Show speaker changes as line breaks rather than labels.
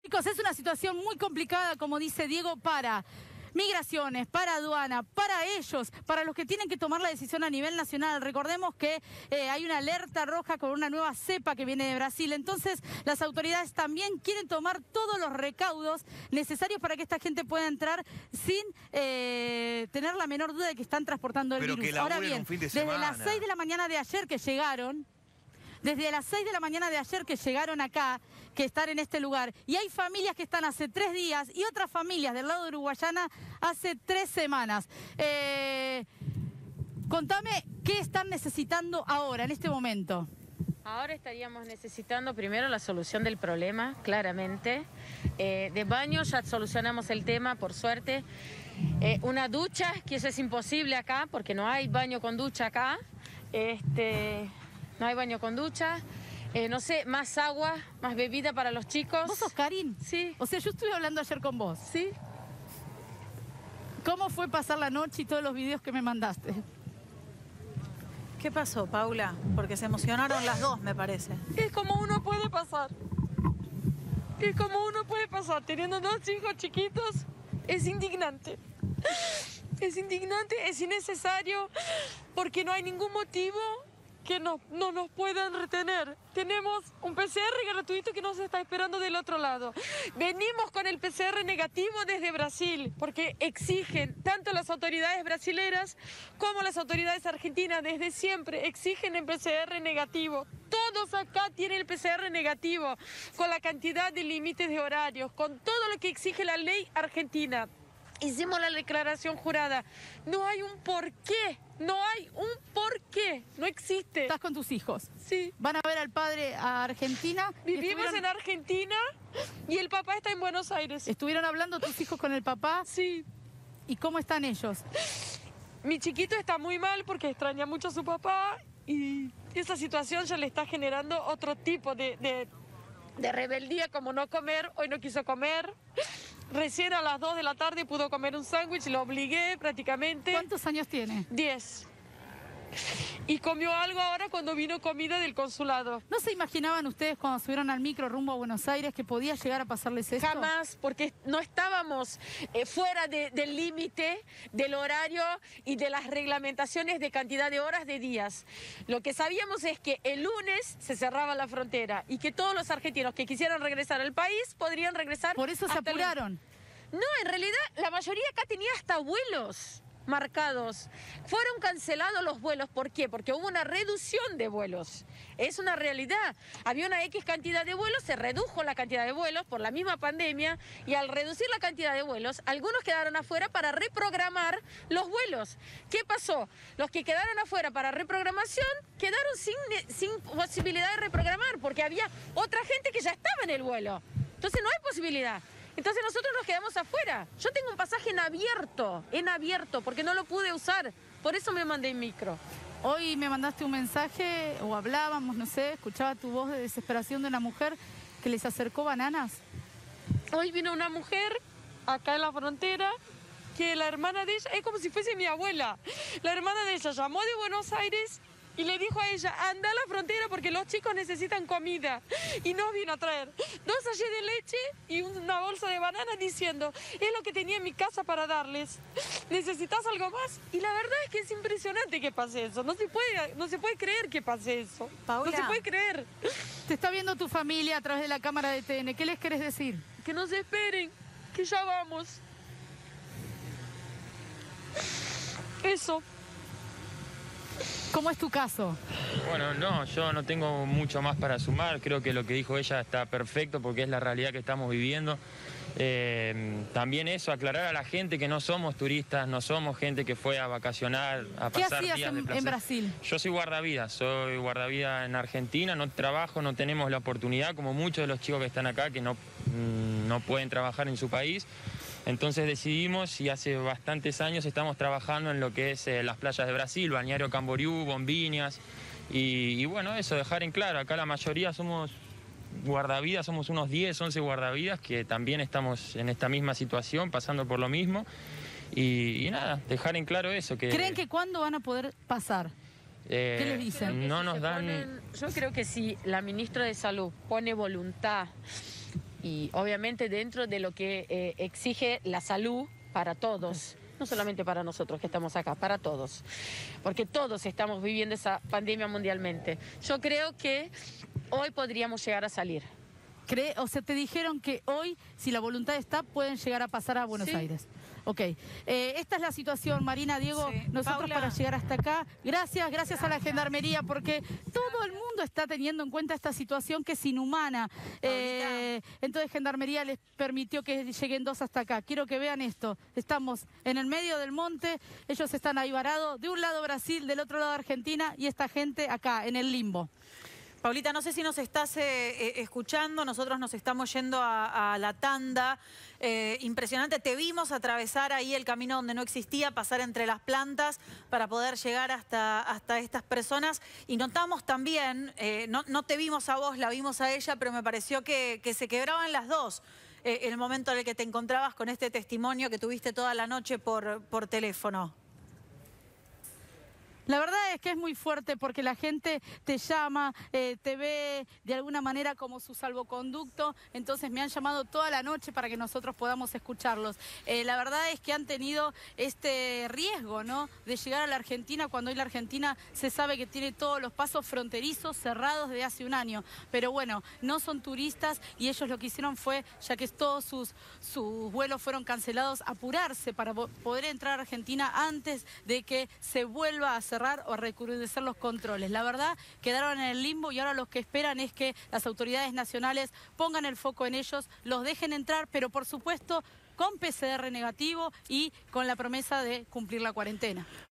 Chicos, es una situación muy complicada, como dice Diego, para migraciones, para aduana, para ellos, para los que tienen que tomar la decisión a nivel nacional. Recordemos que hay una alerta roja con una nueva cepa que viene de Brasil. Entonces, las autoridades también quieren tomar todos los recaudos necesarios para que esta gente pueda entrar sin tener la menor duda de que están transportando el virus. Ahora bien, desde las 6 de la mañana de ayer que llegaron, acá, que están en este lugar, y hay familias que están hace 3 días y otras familias del lado de Uruguayana hace 3 semanas. Contame qué están necesitando ahora, en este momento.
Ahora estaríamos necesitando primero la solución del problema, claramente. De baño ya solucionamos el tema, por suerte. Una ducha, que eso es imposible acá, porque no hay baño con ducha acá. No hay baño con ducha. No sé, más agua, más bebida para los chicos.
¿Vos sos Karin?
Sí.
O sea, yo estuve hablando ayer con vos.
Sí.
¿Cómo fue pasar la noche y todos los videos que me mandaste?
¿Qué pasó, Paula? Porque se emocionaron las dos, me parece.
Es como uno puede pasar. Es como uno puede pasar. Teniendo 2 hijos chiquitos, es indignante. Es indignante, es innecesario, porque no hay ningún motivo que no nos puedan retener. Tenemos un PCR gratuito que nos está esperando del otro lado. Venimos con el PCR negativo desde Brasil, porque exigen, tanto las autoridades brasileras como las autoridades argentinas, desde siempre exigen el PCR negativo. Todos acá tienen el PCR negativo, con la cantidad de límites de horarios, con todo lo que exige la ley argentina. Hicimos la declaración jurada. No hay un porqué. No hay un porqué. No existe.
¿Estás con tus hijos?
Sí.
¿Van a ver al padre a Argentina?
Vivimos en Argentina y el papá está en Buenos Aires.
¿Estuvieron hablando tus hijos con el papá?
Sí.
¿Y cómo están ellos?
Mi chiquito está muy mal porque extraña mucho a su papá y esa situación ya le está generando otro tipo de rebeldía, como no comer. Hoy no quiso comer. Recién a las 2 de la tarde pudo comer un sándwich, lo obligué prácticamente.
¿Cuántos años tiene?
10. Y comió algo ahora cuando vino comida del consulado.
¿No se imaginaban ustedes cuando subieron al micro rumbo a Buenos Aires que podía llegar a pasarles esto?
Jamás, porque no estábamos fuera del límite, del horario y de las reglamentaciones de cantidad de horas, de días. Lo que sabíamos es que el lunes se cerraba la frontera y que todos los argentinos que quisieran regresar al país podrían regresar.
¿Por eso se apuraron?
No, en realidad la mayoría acá tenía hasta vuelos marcados. Fueron cancelados los vuelos. ¿Por qué? Porque hubo una reducción de vuelos. Es una realidad. Había una X cantidad de vuelos, se redujo la cantidad de vuelos por la misma pandemia y al reducir la cantidad de vuelos, algunos quedaron afuera para reprogramar los vuelos. ¿Qué pasó? Los que quedaron afuera para reprogramación quedaron sin posibilidad de reprogramar porque había otra gente que ya estaba en el vuelo. Entonces no hay posibilidad. Entonces nosotros nos quedamos afuera. Yo tengo un pasaje en abierto, porque no lo pude usar. Por eso me mandé en micro.
Hoy me mandaste un mensaje, o hablábamos, no sé, escuchaba tu voz de desesperación de una mujer que les acercó bananas.
Hoy vino una mujer acá en la frontera, que la hermana de ella, es como si fuese mi abuela. La hermana de ella llamó de Buenos Aires y le dijo a ella, anda a la frontera porque los chicos necesitan comida. Y nos vino a traer 2 sachets de leche y una bolsa de banana diciendo, es lo que tenía en mi casa para darles. ¿Necesitas algo más? Y la verdad es que es impresionante que pase eso. No se puede creer que pase eso.
Paula,
no se puede creer.
Te está viendo tu familia a través de la cámara de TN. ¿Qué les querés decir?
Que nos esperen, que ya vamos. Eso.
¿Cómo es tu caso?
Bueno, no, yo no tengo mucho más para sumar. Creo que lo que dijo ella está perfecto porque es la realidad que estamos viviendo. También eso, aclarar a la gente que no somos turistas, no somos gente que fue a vacacionar, a pasar días de placer.
¿Qué hacías en Brasil?
Yo soy guardavidas en Argentina, no trabajo, no tenemos la oportunidad, como muchos de los chicos que están acá que no pueden trabajar en su país. Entonces decidimos y hace bastantes años estamos trabajando en lo que es las playas de Brasil, Balneario Camboriú, Bombiñas y bueno, eso, dejar en claro, acá la mayoría somos guardavidas, somos unos 10, 11 guardavidas que también estamos en esta misma situación, pasando por lo mismo y nada, dejar en claro eso.
¿Creen que cuándo van a poder pasar? ¿Qué les dicen?
No nos dan...
Yo creo que si la ministra de Salud pone voluntad y obviamente dentro de lo que exige la salud para todos. No solamente para nosotros que estamos acá, para todos. Porque todos estamos viviendo esa pandemia mundialmente. Yo creo que hoy podríamos llegar a salir.
O sea, te dijeron que hoy, si la voluntad está, pueden llegar a pasar a Buenos Aires. Ok. Esta es la situación, Marina, Diego.
Sí.
Nosotros
Paula,
para llegar hasta acá, gracias a la Gendarmería, porque todo el mundo está teniendo en cuenta esta situación que es inhumana. Entonces Gendarmería les permitió que lleguen 2 hasta acá. Quiero que vean esto. Estamos en el medio del monte, ellos están ahí varados, de un lado Brasil, del otro lado Argentina, y esta gente acá, en el limbo.
Paulita, no sé si nos estás escuchando, nosotros nos estamos yendo a la tanda. Impresionante, te vimos atravesar ahí el camino donde no existía, pasar entre las plantas para poder llegar hasta estas personas. Y notamos también, no te vimos a vos, la vimos a ella, pero me pareció que se quebraban las dos. El momento en el que te encontrabas con este testimonio que tuviste toda la noche por teléfono.
La verdad es que es muy fuerte porque la gente te llama, te ve de alguna manera como su salvoconducto, entonces me han llamado toda la noche para que nosotros podamos escucharlos. La verdad es que han tenido este riesgo, ¿no?, de llegar a la Argentina cuando hoy la Argentina se sabe que tiene todos los pasos fronterizos cerrados desde hace un año. Pero bueno, no son turistas y ellos lo que hicieron fue, ya que todos sus vuelos fueron cancelados, apurarse para poder entrar a Argentina antes de que se vuelva a hacer o recrudecer los controles. La verdad, quedaron en el limbo y ahora lo que esperan es que las autoridades nacionales pongan el foco en ellos, los dejen entrar, pero por supuesto con PCR negativo y con la promesa de cumplir la cuarentena.